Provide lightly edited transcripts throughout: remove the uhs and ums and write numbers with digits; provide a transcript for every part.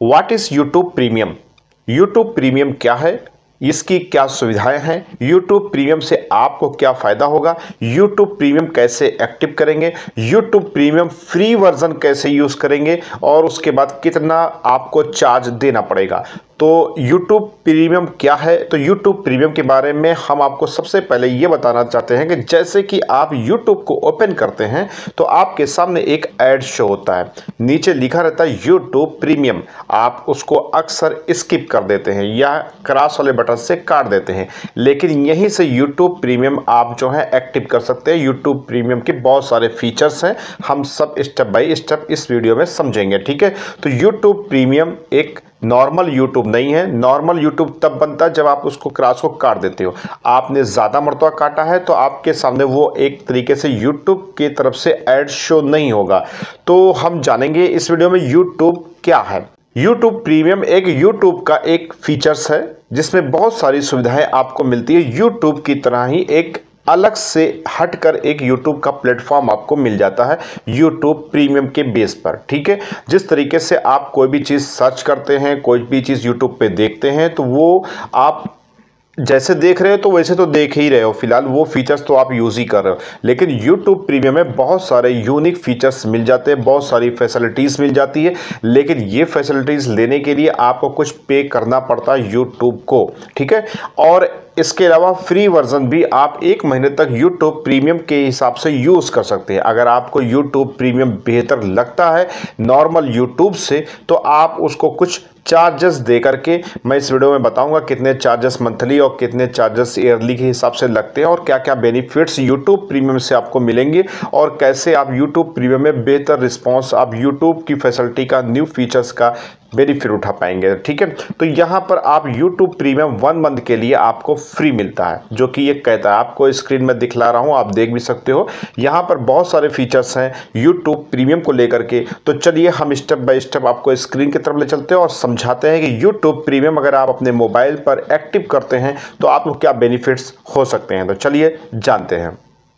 What is YouTube premium? YouTube premium क्या है, इसकी क्या सुविधाएं हैं, यूट्यूब प्रीमियम से आपको क्या फायदा होगा, यूट्यूब प्रीमियम कैसे एक्टिव करेंगे, यूट्यूब प्रीमियम फ्री वर्जन कैसे यूज करेंगे और उसके बाद कितना आपको चार्ज देना पड़ेगा। तो YouTube प्रीमियम क्या है? तो YouTube प्रीमियम के बारे में हम आपको सबसे पहले ये बताना चाहते हैं कि जैसे कि आप YouTube को ओपन करते हैं तो आपके सामने एक ऐड शो होता है, नीचे लिखा रहता है YouTube प्रीमियम। आप उसको अक्सर स्किप कर देते हैं या क्रॉस वाले बटन से काट देते हैं, लेकिन यहीं से YouTube प्रीमियम आप जो है एक्टिव कर सकते हैं। YouTube प्रीमियम के बहुत सारे फीचर्स हैं, हम सब स्टेप बाय स्टेप इस वीडियो में समझेंगे, ठीक है। तो YouTube प्रीमियम एक नॉर्मल यूट्यूब नहीं है। नॉर्मल यूट्यूब तब बनता है जब आप उसको क्रॉस को काट देते हो। आपने ज़्यादा मरतबा काटा है तो आपके सामने वो एक तरीके से यूट्यूब की तरफ से ऐड शो नहीं होगा। तो हम जानेंगे इस वीडियो में यूट्यूब क्या है। यूट्यूब प्रीमियम एक यूट्यूब का एक फीचर्स है जिसमें बहुत सारी सुविधाएं आपको मिलती है। यूट्यूब की तरह ही एक अलग से हटकर एक YouTube का प्लेटफॉर्म आपको मिल जाता है YouTube प्रीमियम के बेस पर, ठीक है। जिस तरीके से आप कोई भी चीज़ सर्च करते हैं, कोई भी चीज़ YouTube पे देखते हैं, तो वो आप जैसे देख रहे हो तो वैसे तो देख ही रहे हो, फिलहाल वो फीचर्स तो आप यूज़ ही कर रहे हो। लेकिन YouTube प्रीमियम में बहुत सारे यूनिक फीचर्स मिल जाते हैं, बहुत सारी फैसिलिटीज़ मिल जाती है, लेकिन ये फैसिलिटीज़ लेने के लिए आपको कुछ पे करना पड़ता है YouTube को, ठीक है। और इसके अलावा फ्री वर्जन भी आप 1 महीने तक YouTube प्रीमियम के हिसाब से यूज़ कर सकते हैं। अगर आपको YouTube प्रीमियम बेहतर लगता है नॉर्मल YouTube से, तो आप उसको कुछ चार्जेस दे करके, मैं इस वीडियो में बताऊंगा कितने चार्जेस मंथली और कितने चार्जेस ईयरली के हिसाब से लगते हैं और क्या क्या बेनिफिट्स YouTube प्रीमियम से आपको मिलेंगे और कैसे आप YouTube प्रीमियम में बेहतर रिस्पांस, आप YouTube की फैसिलिटी का, न्यू फीचर्स का बेनिफिट उठा पाएंगे, ठीक है। तो यहाँ पर आप YouTube प्रीमियम 1 मंथ के लिए आपको फ्री मिलता है, जो कि ये कहता है, आपको स्क्रीन में दिखला रहा हूँ, आप देख भी सकते हो। यहाँ पर बहुत सारे फीचर्स हैं YouTube प्रीमियम को लेकर के। तो चलिए हम स्टेप बाय स्टेप आपको स्क्रीन की तरफ ले चलते हैं और समझाते हैं कि YouTube प्रीमियम अगर आप अपने मोबाइल पर एक्टिव करते हैं तो आपको क्या बेनिफिट्स हो सकते हैं। तो चलिए जानते हैं।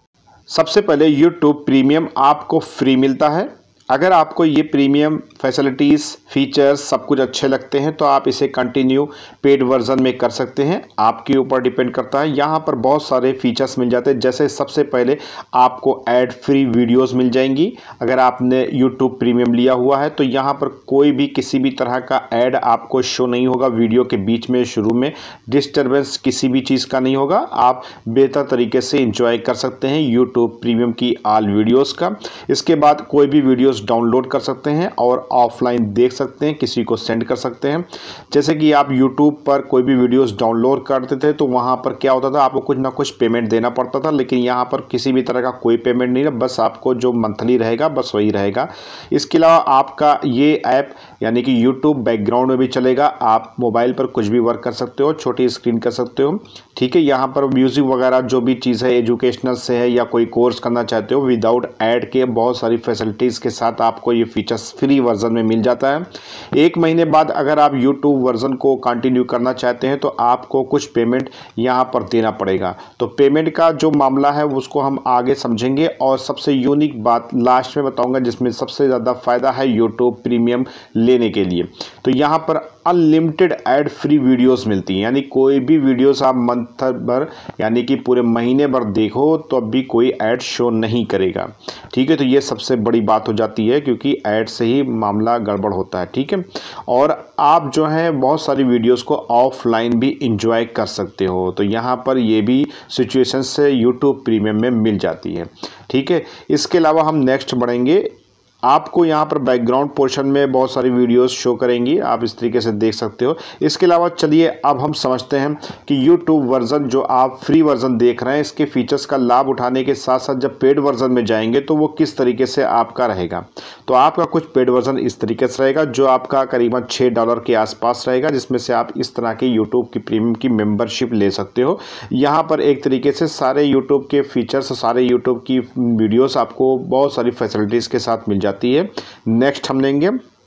सबसे पहले YouTube प्रीमियम आपको फ्री मिलता है। अगर आपको ये प्रीमियम फैसिलिटीज़, फीचर्स सब कुछ अच्छे लगते हैं तो आप इसे कंटिन्यू पेड वर्जन में कर सकते हैं, आपके ऊपर डिपेंड करता है। यहाँ पर बहुत सारे फीचर्स मिल जाते हैं, जैसे सबसे पहले आपको ऐड फ्री वीडियोस मिल जाएंगी। अगर आपने YouTube प्रीमियम लिया हुआ है तो यहाँ पर कोई भी किसी भी तरह का ऐड आपको शो नहीं होगा, वीडियो के बीच में, शुरू में डिस्टर्बेंस किसी भी चीज़ का नहीं होगा। आप बेहतर तरीके से इंजॉय कर सकते हैं YouTube प्रीमियम की ऑल वीडियोज़ का। इसके बाद कोई भी वीडियोज़ डाउनलोड कर सकते हैं और ऑफलाइन देख सकते हैं, किसी को सेंड कर सकते हैं। जैसे कि आप YouTube पर कोई भी वीडियोस डाउनलोड करते थे तो वहाँ पर क्या होता था, आपको कुछ ना कुछ पेमेंट देना पड़ता था, लेकिन यहाँ पर किसी भी तरह का कोई पेमेंट नहीं है, बस आपको जो मंथली रहेगा बस वही रहेगा। इसके अलावा आपका ये ऐप यानी कि YouTube बैकग्राउंड में भी चलेगा, आप मोबाइल पर कुछ भी वर्क कर सकते हो, छोटी स्क्रीन कर सकते हो, ठीक है। यहाँ पर म्यूज़िक वगैरह जो भी चीज़ है एजुकेशनल से है या कोई कोर्स करना चाहते हो विदाउट ऐड के, बहुत सारी फैसिलिटीज़ के साथ आपको ये फीचर्स फ्री वर्जन में मिल जाता है। 1 महीने बाद अगर आप YouTube वर्जन को कंटिन्यू करना चाहते हैं तो आपको कुछ पेमेंट यहाँ पर देना पड़ेगा। तो पेमेंट का जो मामला है उसको हम आगे समझेंगे और सबसे यूनिक बात लास्ट में बताऊंगा जिसमें सबसे ज़्यादा फ़ायदा है YouTube प्रीमियम लेने के लिए। तो यहाँ पर अनलिमिटेड ऐड फ्री वीडियोस मिलती हैं, यानी कोई भी वीडियोस आप मंथ भर यानी कि पूरे महीने भर देखो तो अब भी कोई ऐड शो नहीं करेगा, ठीक है। तो ये सबसे बड़ी बात हो जाती है क्योंकि ऐड से ही मामला गड़बड़ होता है, ठीक है। और आप जो है बहुत सारी वीडियोस को ऑफलाइन भी इंजॉय कर सकते हो, तो यहाँ पर ये भी सिचुएशन से YouTube प्रीमियम में मिल जाती है, ठीक है। इसके अलावा हम नेक्स्ट बढ़ेंगे। आपको यहाँ पर बैकग्राउंड पोर्शन में बहुत सारी वीडियोस शो करेंगी, आप इस तरीके से देख सकते हो। इसके अलावा चलिए अब हम समझते हैं कि YouTube वर्जन जो आप फ्री वर्जन देख रहे हैं इसके फीचर्स का लाभ उठाने के साथ साथ जब पेड वर्जन में जाएंगे तो वो किस तरीके से आपका रहेगा। तो आपका कुछ पेड वर्जन इस तरीके से रहेगा जो आपका करीबन $6 के आसपास रहेगा, जिसमें से आप इस तरह के YouTube की प्रीमियम की मेम्बरशिप ले सकते हो। यहाँ पर एक तरीके से सारे YouTube के फीचर्स, सारे YouTube की वीडियोज़ आपको बहुत सारी फैसिलिटीज़ के साथ मिल जाती है। नेक्स्ट हम लेंगे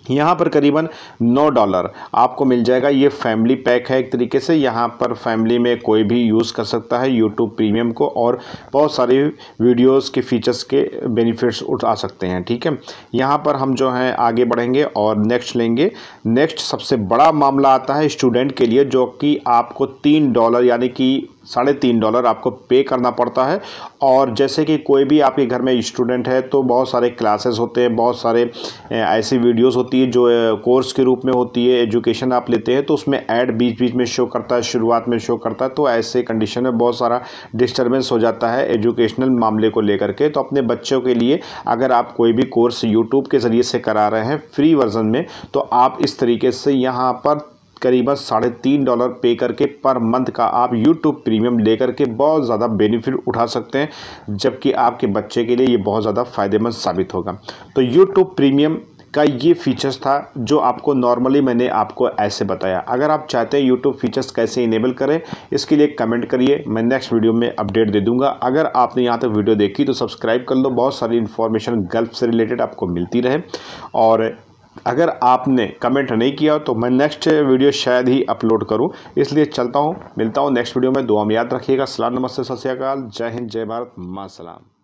यहाँ पर करीबन $9 आपको मिल जाएगा। ये फैमिली पैक है एक तरीके से, यहाँ पर फैमिली में कोई भी यूज़ कर सकता है यूट्यूब प्रीमियम को और बहुत सारे वीडियोस के फीचर्स के बेनिफिट्स उठा सकते हैं। ठीक है, यहाँ पर हम जो हैं आगे बढ़ेंगे और नेक्स्ट लेंगे। नेक्स्ट सबसे बड़ा मामला आता है स्टूडेंट के लिए, जो कि आपको $3 यानी कि $3.5 आपको पे करना पड़ता है। और जैसे कि कोई भी आपके घर में स्टूडेंट है तो बहुत सारे क्लासेस होते हैं, बहुत सारे ऐसी वीडियोस होती है जो कोर्स के रूप में होती है, एजुकेशन आप लेते हैं तो उसमें ऐड बीच बीच में शो करता है, शुरुआत में शो करता है। तो ऐसे कंडीशन में बहुत सारा डिस्टर्बेंस हो जाता है एजुकेशनल मामले को लेकर के। तो अपने बच्चों के लिए अगर आप कोई भी कोर्स यूट्यूब के ज़रिए से करा रहे हैं फ्री वर्जन में, तो आप इस तरीके से यहाँ पर करीबन $3.5 पे करके पर मंथ का आप YouTube प्रीमियम लेकर के बहुत ज़्यादा बेनिफिट उठा सकते हैं, जबकि आपके बच्चे के लिए ये बहुत ज़्यादा फ़ायदेमंद साबित होगा। तो YouTube प्रीमियम का ये फीचर्स था जो आपको नॉर्मली मैंने आपको ऐसे बताया। अगर आप चाहते हैं यूट्यूब फीचर्स कैसे इनेबल करें, इसके लिए कमेंट करिए, मैं नेक्स्ट वीडियो में अपडेट दे दूंगा। अगर आपने यहाँ तक वीडियो देखी तो सब्सक्राइब कर लो, बहुत सारी इन्फॉर्मेशन गल्फ से रिलेटेड आपको मिलती रहे। और अगर आपने कमेंट नहीं किया तो मैं नेक्स्ट वीडियो शायद ही अपलोड करूं, इसलिए चलता हूं, मिलता हूं नेक्स्ट वीडियो में। दुआ में याद रखिएगा। सलाम, नमस्ते, सत श्री अकाल, जय हिंद, जय भारत, मां सलाम।